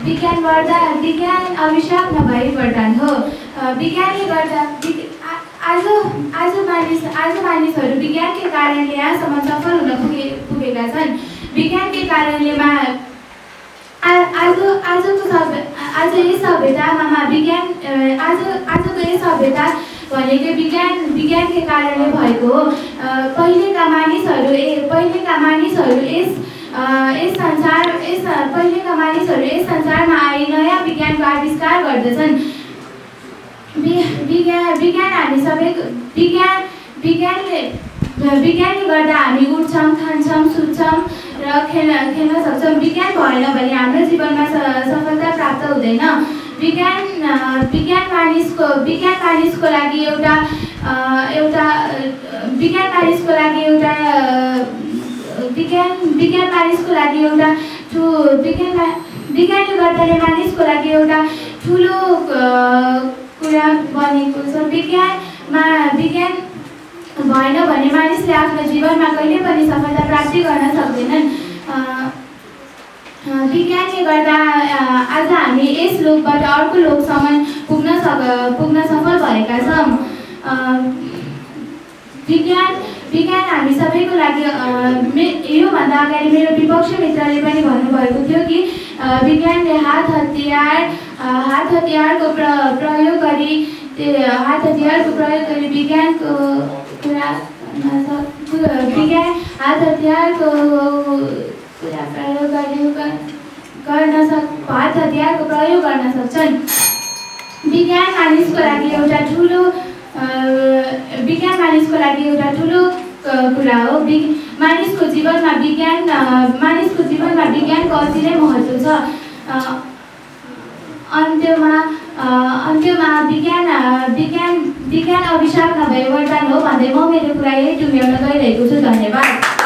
विज्ञान गर्दा विज्ञान अभिशाप नभई वरदान हो। विज्ञानले गर्दा आज मानिसहरू विज्ञानकै कारणले यहाँसम्म सफल हुन पुगेका छन्। विज्ञानकै कारणले आज यस सभ्यतामा विज्ञान आजको यस सभ्यता भनेको विज्ञानकै कारणले भएको हो। पहिलेका मानिसहरू यस संसारमा आए नयाँ विज्ञानको आविष्कार गर्दछन्। विज्ञानले गर्दा हामी उठ्छौँ, खान्छौँ, सुत्छौँ र खेल्न सक्छौँ। विज्ञान भएन भने हाम्रो जीवनमा सफलता प्राप्त हुँदैन। विज्ञान मानिसको लागि एउटा विज्ञानले गर्दाले मानिसको लागि एउटा ठुलो कुरा बनेको छ। विज्ञान भएन भने मानिसले आफ्नो जीवनमा कहिले पनि सफलता प्राप्ति गर्न सक्दैनन्। विज्ञानले गर्दा आज हामी यस लोकबाट अर्को लोकसम्म पुग्न सफल भएका छौँ। विज्ञान हामी सबैको लागि योभन्दा अगाडि मेरो विपक्ष मित्रले पनि भन्नुभएको थियो कि विज्ञानले हात हतियारको प्रयोग गरी विज्ञानको कुरा हात हतियारको प्रयोग गर्न सक्छन्। विज्ञान मानिसको लागि एउटा ठुलो कुरा हो। मानिसको जीवनमा विज्ञानको अति नै महत्त्व छ। अन्त्यमा विज्ञान अभिशाप नभए वरदान हो भन्दै म मेरो कुरा यही टुङ्ग्याउन गइरहेको छु। धन्यवाद।